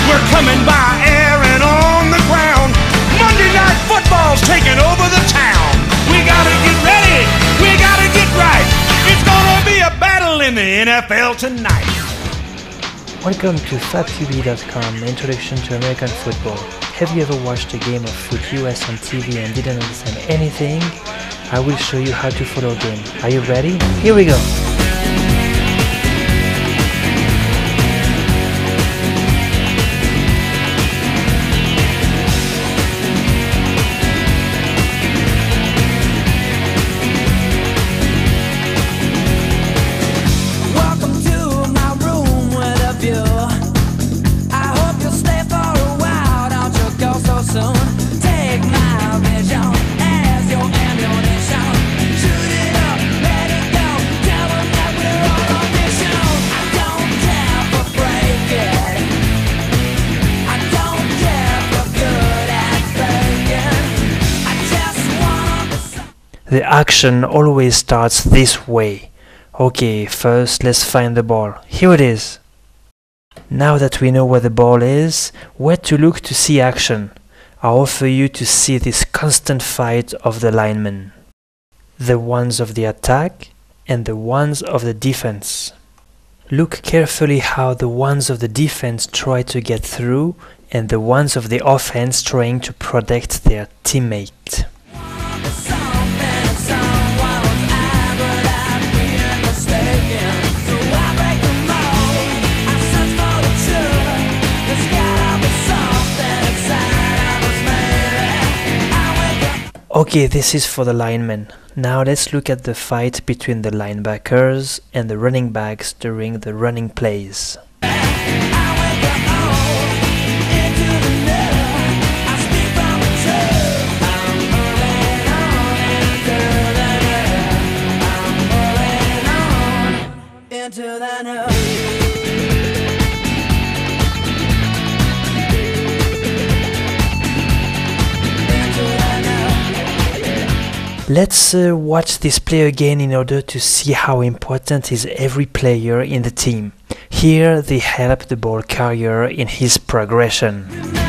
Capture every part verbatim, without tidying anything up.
We're coming by air and on the ground. Monday Night Football's taking over the town. We gotta get ready, we gotta get right. It's gonna be a battle in the N F L tonight. Welcome to fab Q B dot com, Introduction to American Football. Have you ever watched a game of Foot U S on T V and didn't understand anything? I will show you how to follow a game. Are you ready? Here we go! The action always starts this way. Okay, first let's find the ball. Here it is. Now that we know where the ball is, where to look to see action, I offer you to see this constant fight of the linemen. The ones of the attack and the ones of the defense. Look carefully how the ones of the defense try to get through and the ones of the offense trying to protect their teammate. Okay, this is for the linemen. Now let's look at the fight between the linebackers and the running backs during the running plays. Let's uh, watch this play again in order to see how important is every player in the team. Here they help the ball carrier in his progression.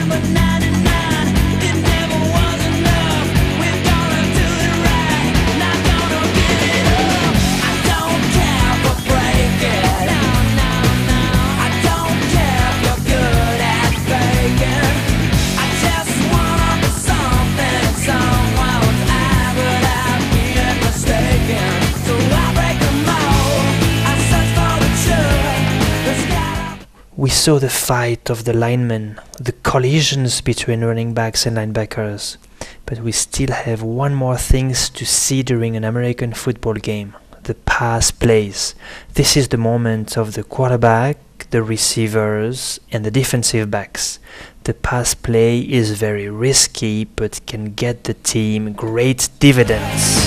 We saw the fight of the linemen, the collisions between running backs and linebackers, but we still have one more thing to see during an American football game, the pass plays. This is the moment of the quarterback, the receivers and the defensive backs. The pass play is very risky but can get the team great dividends.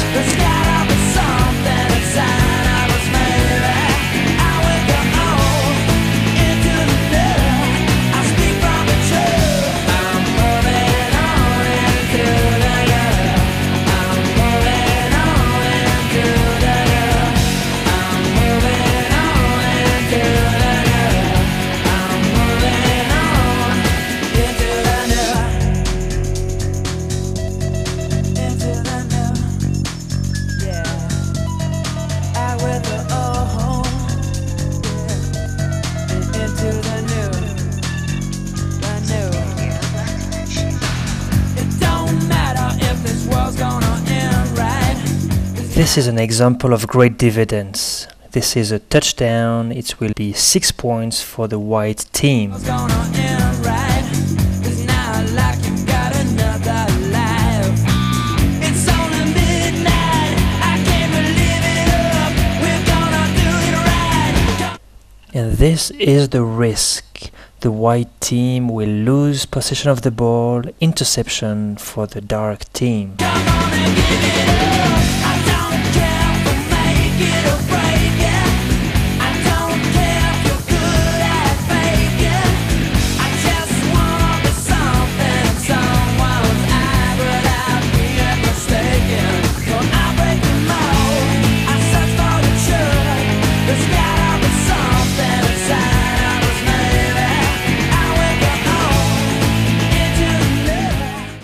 This is an example of great dividends. This is a touchdown. It will be six points for the white team. And this is the risk. The white team will lose possession of the ball, interception for the dark team.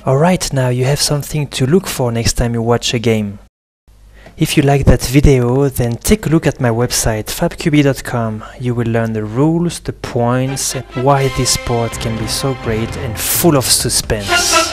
Alright, now you have something to look for next time you watch a game. If you like that video, then take a look at my website fab Q B dot com. You will learn the rules, the points, and why this sport can be so great and full of suspense.